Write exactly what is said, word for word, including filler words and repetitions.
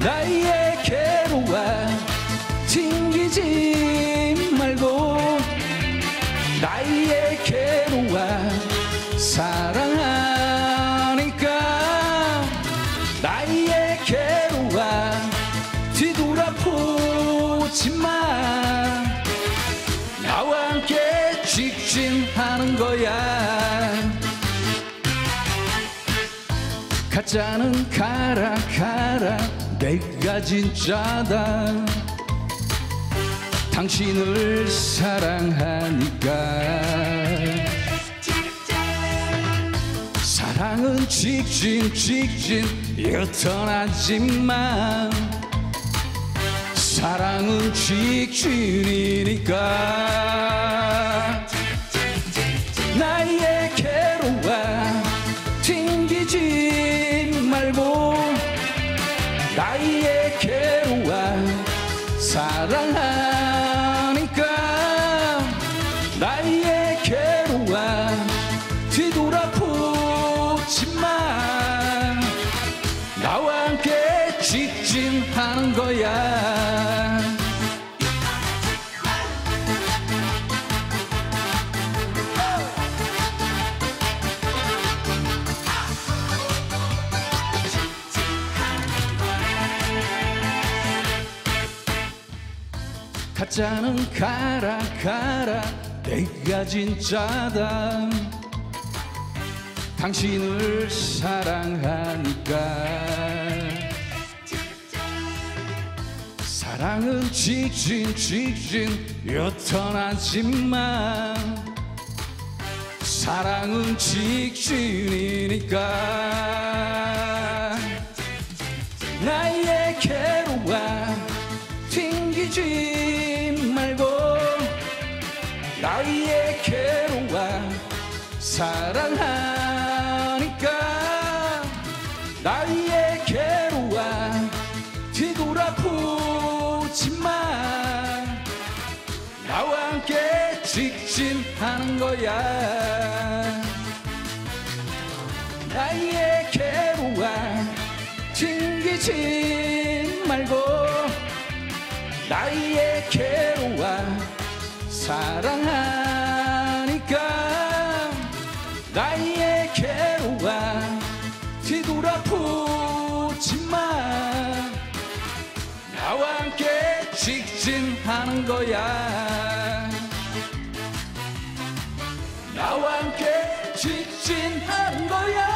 나의 괴로워 튕기지 말고 나의 괴로워 사랑하니까 나의 괴로워 뒤돌아보지마 나와 함께 직진하는 거야 가짜는 가라 가라 내가 진짜다 당신을 사랑하니까 사랑은 직진 직진 유턴하지만 사랑은 직진이니까 나의 괴로워 튕기지 말고 나의 괴로워 사랑하니까 나의 괴로워 뒤돌아보지마 나와 함께 직진하는 거야 가짜는 가라 가라 내가 진짜다 당신을 사랑하니까 사랑은 직진 직진 유턴하지만 사랑은 직진이니까 나의 괴로워 튕기지 말고 나의 괴로워 사랑하니까 나의 괴로워 뒤돌아보지마 나와 함께 직진하는 거야 나의 괴로워 튕기지 말고 나의 괴로워 사랑하니까 나의 괴로워 뒤돌아보지마 나와 함께 직진하는 거야 나와 함께 직진하는 거야